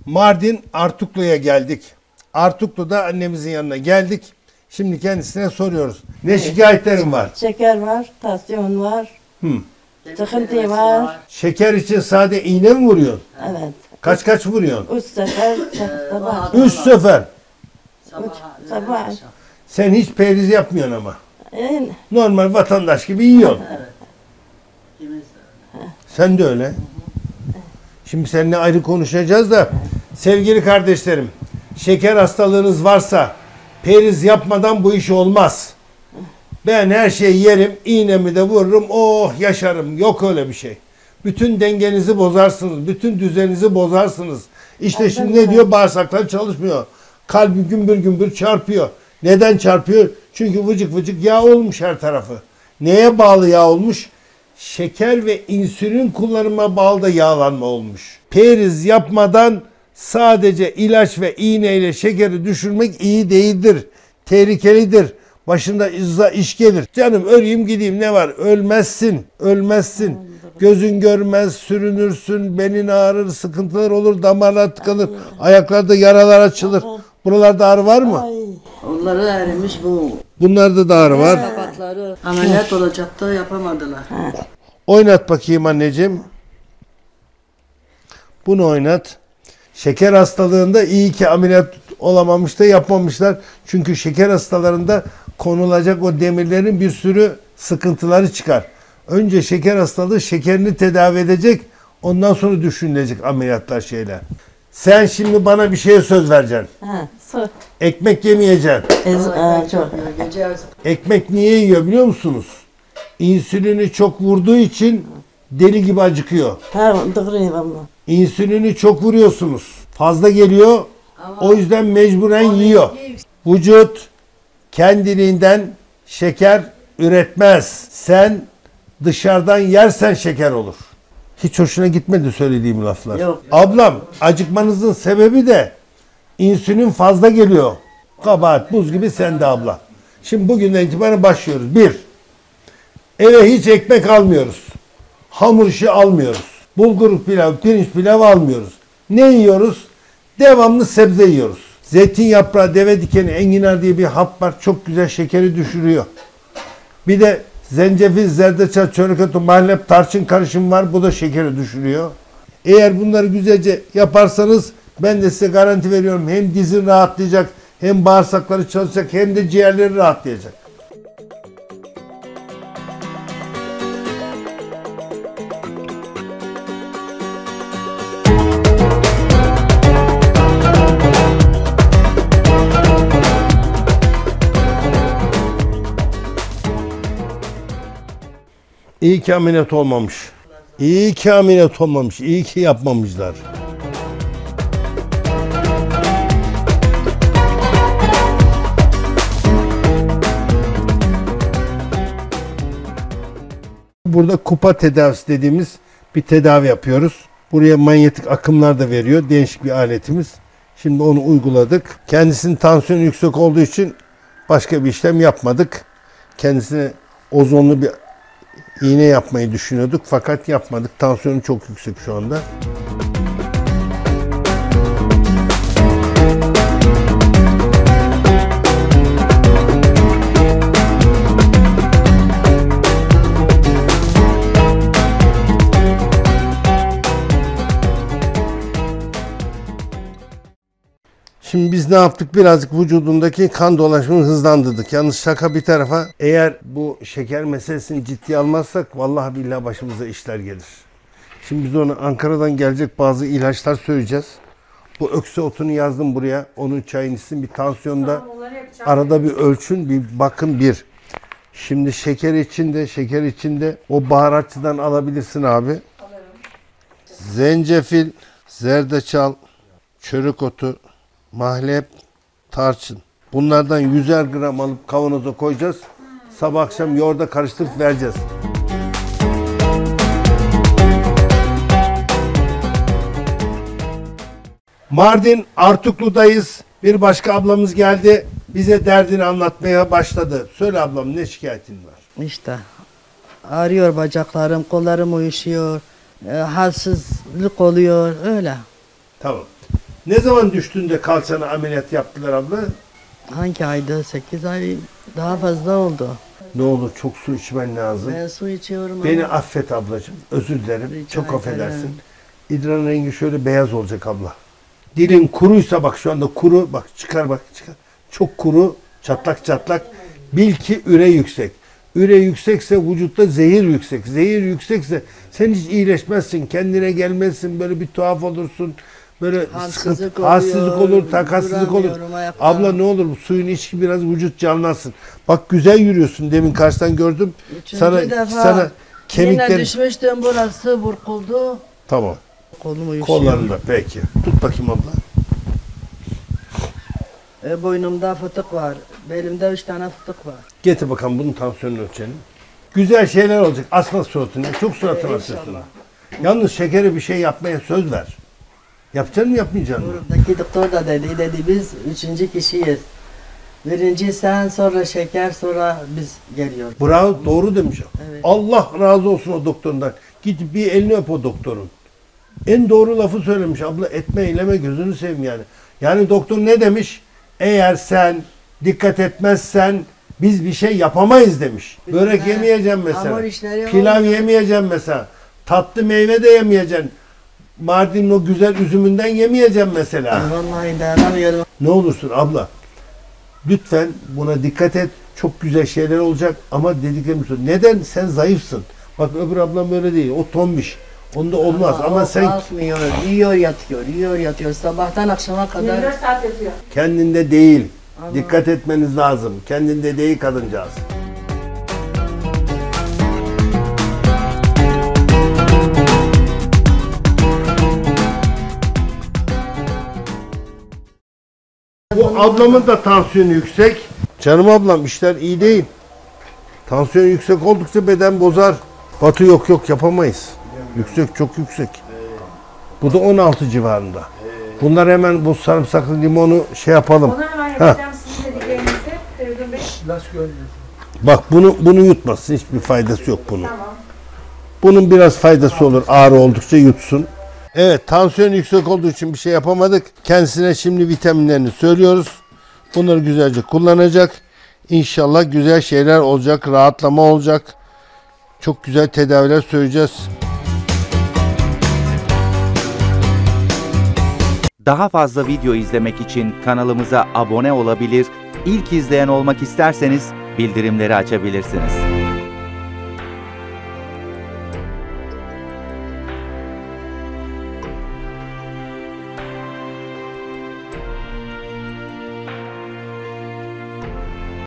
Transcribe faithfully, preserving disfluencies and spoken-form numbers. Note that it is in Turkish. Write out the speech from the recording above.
Mardin Artuklu'ya geldik. Artuklu'da annemizin yanına geldik. Şimdi kendisine soruyoruz. Ne evet. şikayetlerin var? Şeker var, tansiyon var, Hı. sıkıntı var. Şeker için sade iğne mi vuruyorsun? Evet. Kaç kaç vuruyorsun? Üç sefer sabah. Üç sefer. Üç sabah. Sen hiç periz yapmıyorsun ama. En, Normal vatandaş gibi yiyorsun. Sen de öyle. Şimdi seninle ayrı konuşacağız da sevgili kardeşlerim, şeker hastalığınız varsa periz yapmadan bu iş olmaz. Ben her şeyi yerim, iğnemi de vururum, oh yaşarım. Yok öyle bir şey. Bütün dengenizi bozarsınız, bütün düzeninizi bozarsınız. İşte şimdi ne diyor? Bağırsaklar çalışmıyor. Kalbi gümbür gümbür çarpıyor. Neden çarpıyor? Çünkü vıcık vıcık yağ olmuş her tarafı. Neye bağlı yağ olmuş? Şeker ve insülin kullanıma bağlı da yağlanma olmuş. Periz yapmadan sadece ilaç ve iğneyle şekeri düşürmek iyi değildir. Tehlikelidir. Başında izza iş gelir. Canım öleyim gideyim ne var? Ölmezsin. Ölmezsin. Gözün görmez, sürünürsün, belin ağrır, sıkıntılar olur, damarlar tıkanır, ayaklarda yaralar açılır. Buralarda ağrı var mı? Onları erimiş bu. Bunlarda da ağrı var. Kapakları ameliyat olacaktı, yapamadılar. Oynat bakayım anneciğim. Bunu oynat. Şeker hastalığında iyi ki ameliyat olamamış da yapmamışlar. Çünkü şeker hastalarında konulacak o demirlerin bir sürü sıkıntıları çıkar. Önce şeker hastalığı şekerini tedavi edecek. Ondan sonra düşünülecek ameliyatlar şeyler. Sen şimdi bana bir şeye söz vereceksin. ha, su. Ekmek yemeyeceksin. Ez, aa, çok. Gece Ekmek niye yiyor biliyor musunuz? İnsülini çok vurduğu için deli gibi acıkıyor. Ha, doğru valla. İnsülini çok vuruyorsunuz. Fazla geliyor. O yüzden mecburen yiyor. Vücut kendiliğinden şeker üretmez. Sen dışarıdan yersen şeker olur. Hiç hoşuna gitmedi söylediğim laflar. Yok. Ablam, acıkmanızın sebebi de insülin fazla geliyor. Kabahat buz gibi sende abla. Şimdi bugünden itibaren başlıyoruz. Bir, eve hiç ekmek almıyoruz. Hamur işi almıyoruz. Bulgur pilav, pirinç pilav almıyoruz. Ne yiyoruz? Devamlı sebze yiyoruz. Zeytin yaprağı, deve dikeni, enginar diye bir hap var. Çok güzel şekeri düşürüyor. Bir de zencefil, zerdeçal, çörek otu, mahlep, tarçın karışımı var. Bu da şekeri düşürüyor. Eğer bunları güzelce yaparsanız ben de size garanti veriyorum. Hem dizin rahatlayacak, hem bağırsakları çalışacak, hem de ciğerleri rahatlayacak. İyi ki ameliyat olmamış. İyi ki ameliyat olmamış. İyi ki yapmamışlar. Burada kupa tedavisi dediğimiz bir tedavi yapıyoruz. Buraya manyetik akımlar da veriyor. Değişik bir aletimiz. Şimdi onu uyguladık. Kendisinin tansiyonu yüksek olduğu için başka bir işlem yapmadık. Kendisine ozonlu bir iğne yapmayı düşünüyorduk fakat yapmadık. Tansiyonu çok yüksek şu anda. Şimdi biz ne yaptık? Birazcık vücudundaki kan dolaşımını hızlandırdık. Yalnız şaka bir tarafa, eğer bu şeker meselesini ciddiye almazsak vallahi billahi başımıza işler gelir. Şimdi biz ona Ankara'dan gelecek bazı ilaçlar söyleyeceğiz. Bu ökse otunu yazdım buraya. Onun çayını içsin. Bir tansiyonda arada bir ölçün, bir bakın bir. Şimdi şeker içinde, şeker içinde o baharatçıdan alabilirsin abi. Alırım. Zencefil, zerdeçal, çörek otu, mahlep, tarçın. Bunlardan yüzer gram alıp kavanoza koyacağız. Sabah akşam yoğurda karıştırıp vereceğiz. Mardin Artuklu'dayız. Bir başka ablamız geldi. Bize derdini anlatmaya başladı. Söyle ablam, ne şikayetin var? İşte ağrıyor bacaklarım, kollarım uyuşuyor, e, halsizlik oluyor, öyle. Tamam. Ne zaman düştüğünde kalçana ameliyat yaptılar abla? Hangi ayda? sekiz ay daha fazla oldu. Ne olur çok su içmen lazım. Ben su içiyorum Beni ama affet ablacığım. Özür dilerim. Rica Çok ederim. affedersin. İdrarın rengi şöyle beyaz olacak abla. Dilin kuruysa bak şu anda kuru. Bak çıkar bak çıkar. Çok kuru. Çatlak çatlak. Bil ki üre yüksek. Üre yüksekse vücutta zehir yüksek. Zehir yüksekse sen hiç iyileşmezsin. Kendine gelmezsin. Böyle bir tuhaf olursun. Böyle Halsizlik sıkıntı, oluyor, halsizlik olur, takatsızlık olur. duramıyorum ayakta. Abla ne olur bu suyun iç ki biraz vücut canlansın. Bak güzel yürüyorsun. Demin karşıdan gördüm. Üçüncü sana defa sana yine kemiklerin düşmüştüm, burası burkuldu. tamam. Kolum uyuşuyor. Kollarında peki. Tut bakayım abla. E, boynumda fıtık var. Belimde üç tane fıtık var. Getir bakalım bunun tansiyonunu ölçelim. Güzel şeyler olacak. Asma suratını. Çok suratını Ee, asıyorsun. inşallah. Yalnız şekere bir şey yapmaya söz ver. Yapacaksın mı yapmayacaksın mı? Buradaki doktor da dedi, dedi biz üçüncü kişiyiz. Birinci sen, sonra şeker, sonra biz geliyoruz. Bravo, doğru demiş. Evet. Allah razı olsun o doktorundan. Git bir elini öp o doktorun. En doğru lafı söylemiş abla. Etme eyleme gözünü seveyim yani. Yani doktor ne demiş? Eğer sen dikkat etmezsen biz bir şey yapamayız demiş. Börek Ha, yemeyeceğim mesela. hamur işleri Pilav olmuyor. yemeyeceğim mesela. Tatlı meyve de yemeyeceksin. Mardin'in o güzel üzümünden yemeyeceğim mesela. Vallahi dayanamıyorum. Ne olursun abla. Lütfen buna dikkat et. Çok güzel şeyler olacak ama dediklerimi söyle. Neden? Sen zayıfsın. Bak öbür ablam böyle değil. O tombiş. Onda olmaz ama, o sen kalkmıyor, yiyor yatıyor, yiyor yatıyor. Sabahtan akşama kadar. yirmi dört saat yatıyor. kendinde değil. Ama- Dikkat etmeniz lazım. Kendinde değil kadıncağız. Bu ablamın da tansiyonu yüksek. Canım ablam işler iyi değil. Tansiyon yüksek oldukça beden bozar. Batı yok yok yapamayız. Yüksek çok yüksek. Bu da on altı civarında. Bunlar hemen bu sarımsaklı limonu şey yapalım. Onu hemen Ha. yapacağım sizin dediklerinizi. Feridun Bey. Bak bunu bunu yutmasın. Hiçbir faydası yok bunun. Tamam. Bunun biraz faydası olur. Ağrı oldukça yutsun. Evet, tansiyon yüksek olduğu için bir şey yapamadık. Kendisine şimdi vitaminlerini söylüyoruz. Bunları güzelce kullanacak. İnşallah güzel şeyler olacak, rahatlama olacak. Çok güzel tedaviler söyleyeceğiz. Daha fazla video izlemek için kanalımıza abone olabilir, ilk izleyen olmak isterseniz bildirimleri açabilirsiniz.